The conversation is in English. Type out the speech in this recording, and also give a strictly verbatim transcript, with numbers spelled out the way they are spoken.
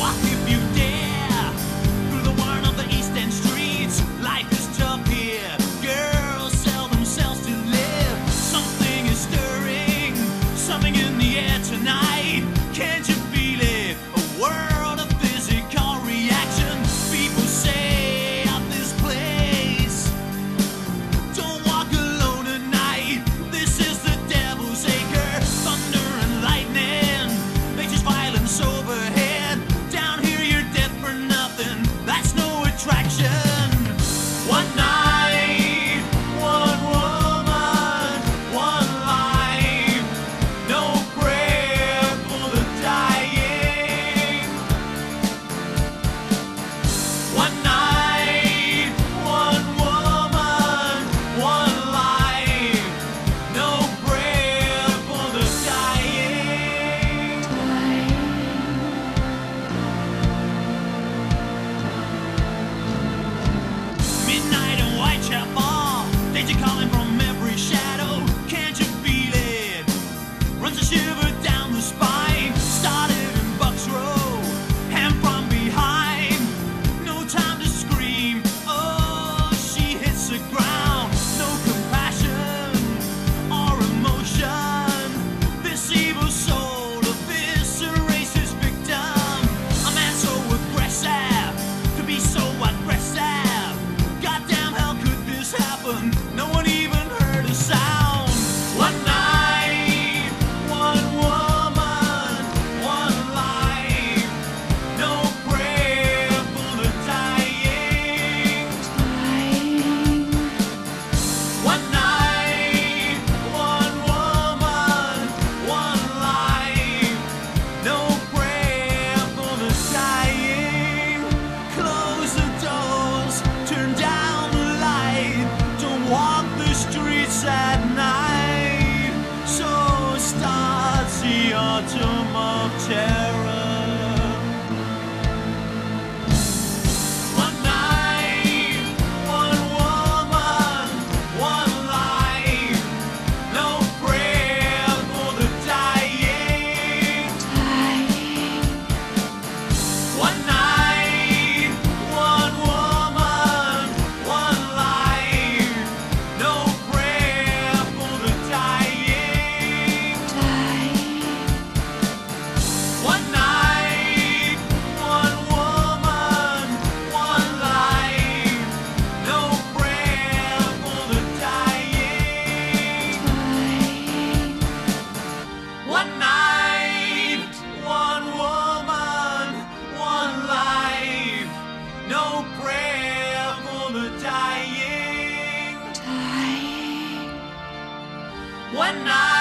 Walk if you dare through the wine of the East End streets. Life is tough here. Girls sell themselves to live. Something is stirring, something in the air tonight. Can't you feel it? A world of physical reaction. People say of this place, don't walk alone at night. This is the devil's acre. Thunder and lightning, nature's violence overhead. Down here you're dead for nothing. That's no attraction. One night, one woman, one life. No prayer for the dying. One night, one woman, one life. No prayer for the dying. Midnight in Whitechapel, danger calling from every shadow. Can't you feel it? Runs a shiver down the spine. Started in Bucks Row, and from behind, no time to scream. Oh, she hits the ground. No compassion or emotion. This evil soul eviscerates his victim. A man so aggressive, to be so aggressive. Goddamn hell could this happen? No one even heard a sound. One night, one woman, one life. No prayer for the dying. One night, one woman, one life. No prayer for the dying. Close the doors, turn down the light. Don't walk the streets at night. So starts the autumn of terror. One night, one woman, one life. No prayer for the dying. One night, one woman, one life. No prayer for the dying. One night, one woman, one life. No prayer for the dying. One night, one woman, one life. No prayer for the dying. One night.